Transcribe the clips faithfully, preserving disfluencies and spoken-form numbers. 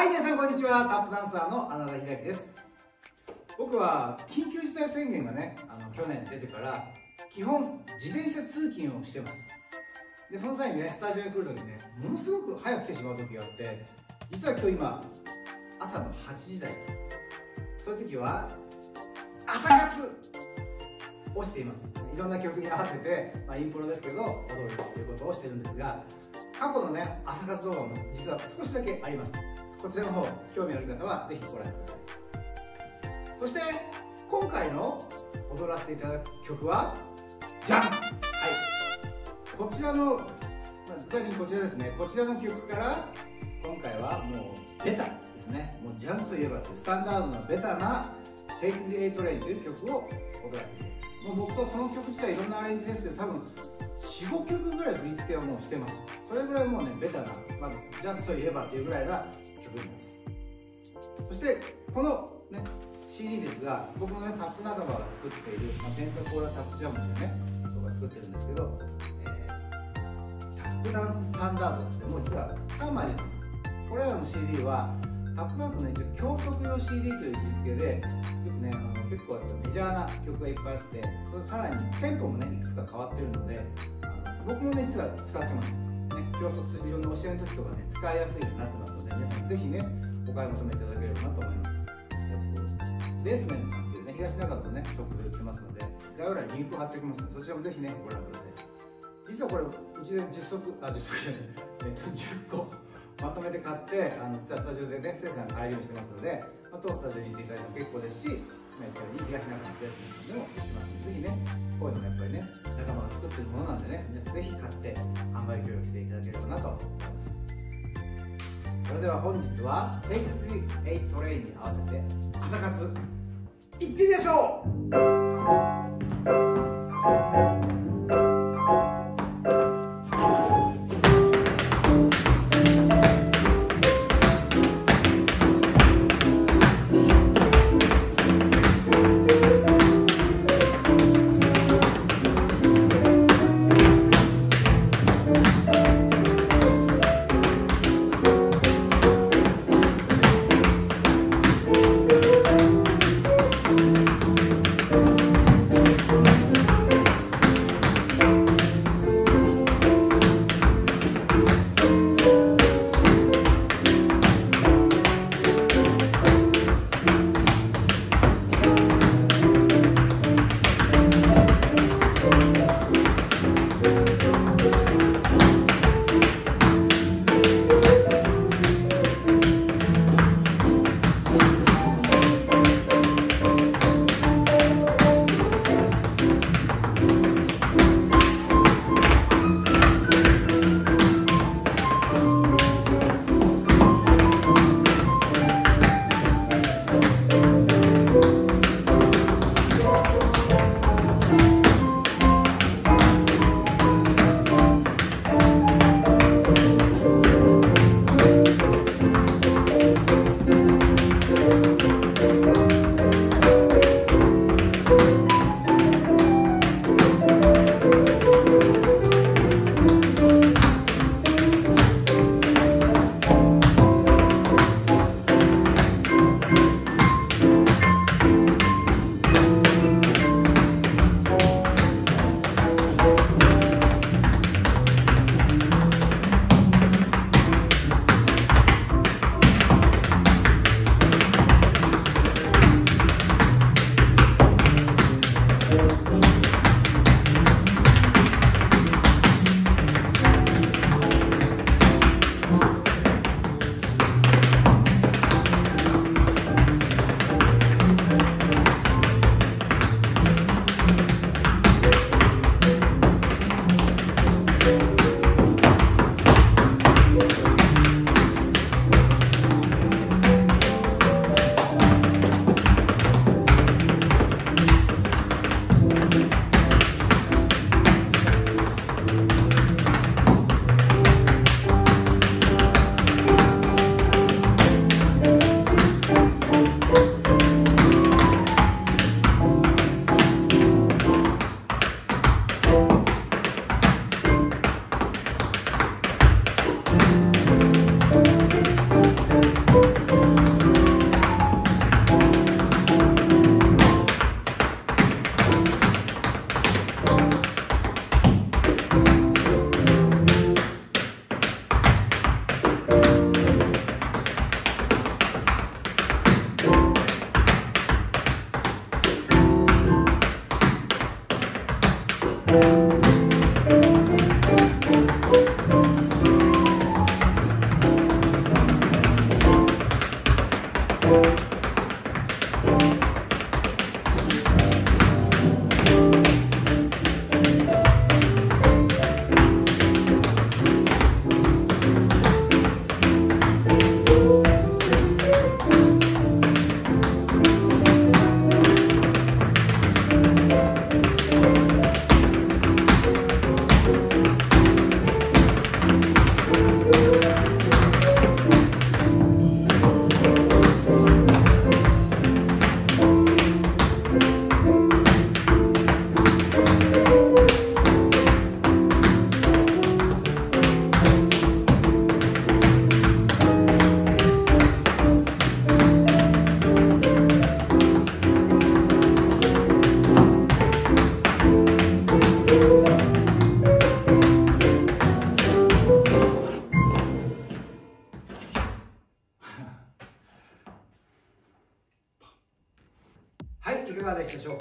はい、皆さんこんにちは。タップダンサーの穴田秀明です。僕は緊急事態宣言がね、あの去年出てから基本自転車通勤をしてます。でその際にね、スタジオに来るときにね、ものすごく早く来てしまう時があって、実は今日今朝のはちじ台です。そういう時は朝活をしています。いろんな曲に合わせて、まあ、インプロですけど踊るということをしてるんですが、過去のね朝活動画も実は少しだけあります。こちらの方興味ある方はぜひご覧ください。そして今回の踊らせていただく曲はじゃん、はい、こちらの、まあ、具体的にこちらですね。こちらの曲から今回はもうベタですね。もうジャズといえばというスタンダードなベタな「Take the A Train」という曲を踊らせていただきます。もう僕はこの曲自体いろんなアレンジですけど、多分よん、ごきょくぐらい振り付けはもうしてます。それぐらいもうねベタな、まあ、ジャズといえばというぐらいな曲になります。そしてこのね シーディー ですが、僕のねタップ仲間が作っている、まあ、ペンサコーラタップジャムというね僕が作ってるんですけど、えー、タップダンススタンダードですね。もう実はさんまい出てます。これらの シーディー はタップダンスの、ね、教則用 シーディー という位置づけで、よくねあの結構メジャーな曲がいっぱいあって、そさらにテンポもねいくつか変わってるので、あの僕もね実は使ってます、ね、教則としていろんな教えの時とかね使いやすいようになってますので、皆さんぜひねお買い求めいただければなと思います。ベースメントさんというね東中野のねショップで売ってますので、概要欄にリンクを貼っておきますので、そちらもぜひねご覧ください。実はこれうちでじゅっそくあじゅっそくじゃないえっとじゅっこまとめて買って、あの実はスタジオでね生産買えるようにしてますので、まあ、当スタジオに行っていただいても結構ですし、まあ、やっぱり東中野のベースメントさんでも売ってますので、ぜひねこういうのもやっぱりね仲間が作ってるものなんでね、皆さんぜひ買って販売協力していただければなと思います。それでは本日は Take the A Train に合わせて朝活いってみましょう。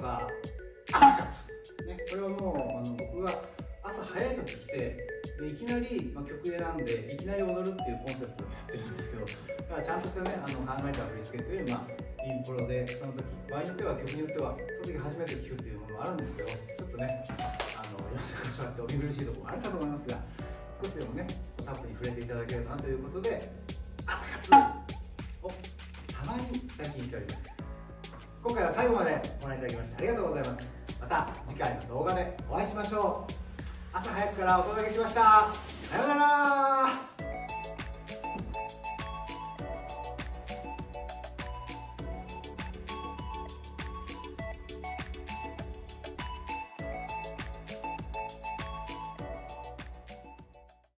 か朝活、ね、これはもうあの僕が朝早い時来てでいきなり、まあ、曲選んでいきなり踊るっていうコンセプトでやってるんですけど、だからちゃんとしたねあの考えた振り付けという、まあ、インプロでその時場合によっては曲によってはその時初めて聴くっていうものもあるんですけど、ちょっとねあのいろんな場所あってお見苦しいところもあるかと思いますが、少しでもねタップに触れていただけるかなということで朝活をたまに最近しております。今回は最後までご覧いただきましてありがとうございます。また次回の動画でお会いしましょう。朝早くからお届けしました。さようなら。